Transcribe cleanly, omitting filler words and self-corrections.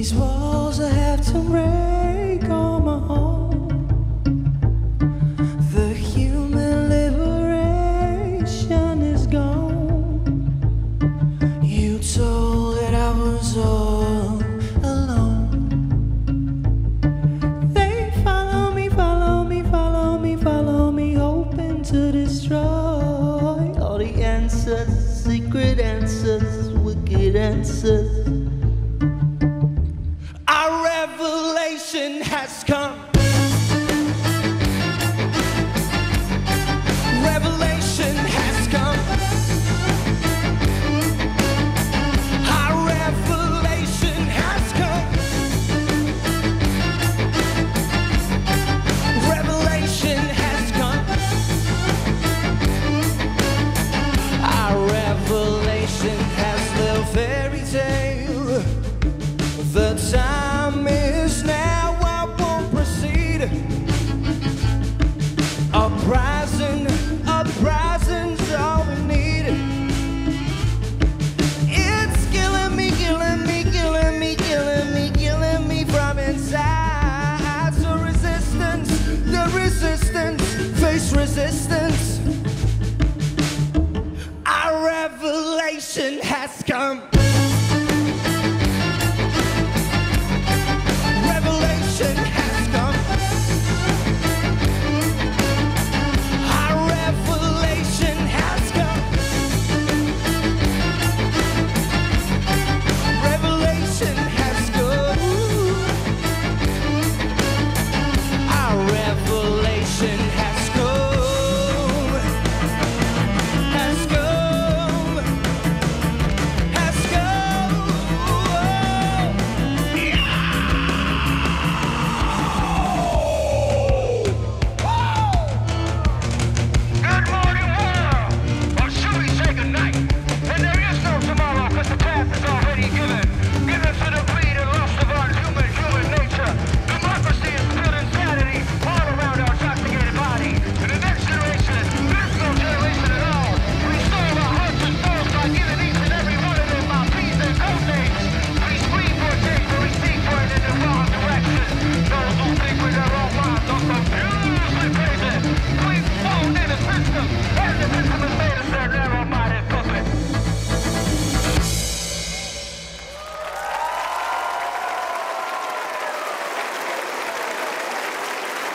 These walls I have to break on my own. The human liberation is gone. You told that I was all alone. They follow me, follow me, follow me, follow me, hoping to destroy all the answers, secret answers, wicked answers. Our revelation has come. Revelation has come. Our revelation has come. Revelation has come. Our revelation has the fairy tale. The time is now, I won't proceed. Uprising's all we need. It's killing me, killing me, killing me, killing me, killing me from inside. So resistance, the resistance, face resistance. Our revelation has come.